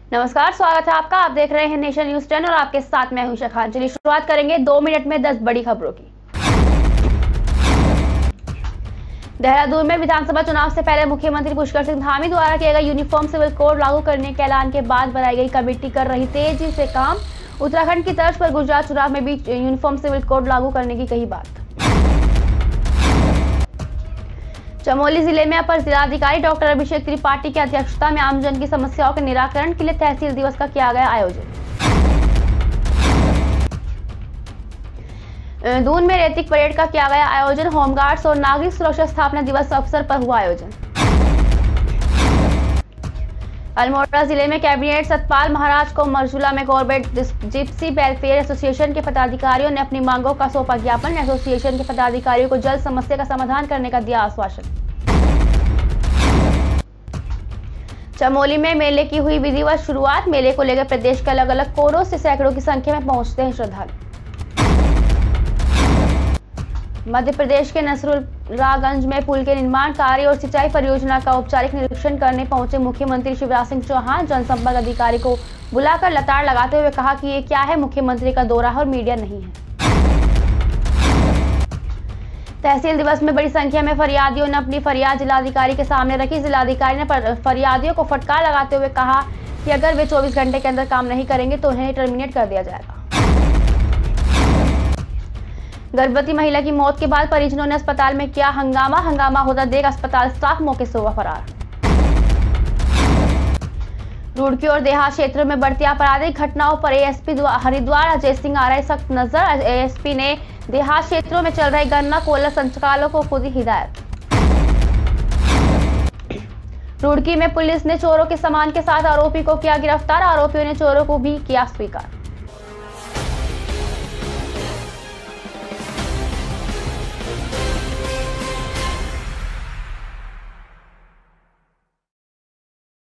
नमस्कार, स्वागत है आपका। आप देख रहे हैं नेशन न्यूज 10 और आपके साथ मैं हूं शखान। चलिए शुरुआत करेंगे 2 मिनट में 10 बड़ी खबरों की। देहरादून में विधानसभा चुनाव से पहले मुख्यमंत्री पुष्कर सिंह धामी द्वारा किए गए यूनिफॉर्म सिविल कोड लागू करने के ऐलान के बाद बनाई गई कमेटी कर रही तेजी से काम। उत्तराखंड की तर्ज पर गुजरात चुनाव में भी यूनिफॉर्म सिविल कोड लागू करने की कही बात। चमोली जिले में अपर जिलाधिकारी डॉक्टर अभिषेक त्रिपाठी की अध्यक्षता में आमजन की समस्याओं के निराकरण के लिए तहसील दिवस का किया गया आयोजन। दून में रैतिक परेड का किया गया आयोजन। होमगार्ड्स और नागरिक सुरक्षा स्थापना दिवस अवसर पर हुआ आयोजन। अल्मोड़ा जिले में कैबिनेट सतपाल महाराज को मरजुला में गवर्नमेंट जिप्सी वेलफेयर एसोसिएशन के पदाधिकारियों ने अपनी मांगों का सौंपा ज्ञापन। एसोसिएशन के पदाधिकारियों को जल्द समस्या का समाधान करने का दिया आश्वासन। चमोली में मेले की हुई विधिवत शुरुआत। मेले को लेकर प्रदेश के अलग अलग कोनों से सैकड़ों की संख्या में पहुंचते हैं श्रद्धालु। मध्य प्रदेश के नसरुल्लागंज में पुल के निर्माण कार्य और सिंचाई परियोजना का औपचारिक निरीक्षण करने पहुंचे मुख्यमंत्री शिवराज सिंह चौहान। जनसंपर्क अधिकारी को बुलाकर लताड़ लगाते हुए कहा कि ये क्या है, मुख्यमंत्री का दौरा है और मीडिया नहीं है। तहसील दिवस में बड़ी संख्या में फरियादियों ने अपनी फरियाद जिलाधिकारी के सामने रखी। जिलाधिकारी ने फरियादियों को फटकार लगाते हुए कहा कि अगर वे 24 घंटे के अंदर काम नहीं करेंगे तो उन्हें टर्मिनेट कर दिया जाएगा। गर्भवती महिला की मौत के बाद परिजनों ने अस्पताल में किया हंगामा होता देख अस्पताल स्टाफ मौके से हुआ फरार। रुड़की और देहात क्षेत्रों में बढ़ती आपराधिक घटनाओं पर एएसपी हरिद्वार अजय सिंह आ रहे सख्त नजर। एएसपी ने देहात क्षेत्रों में चल रहे गन्ना कोल्हर संचालकों को खुद ही हिदायत। रुड़की में पुलिस ने चोरों के सामान के साथ आरोपी को किया गिरफ्तार। आरोपियों ने चोरों को भी किया स्वीकार।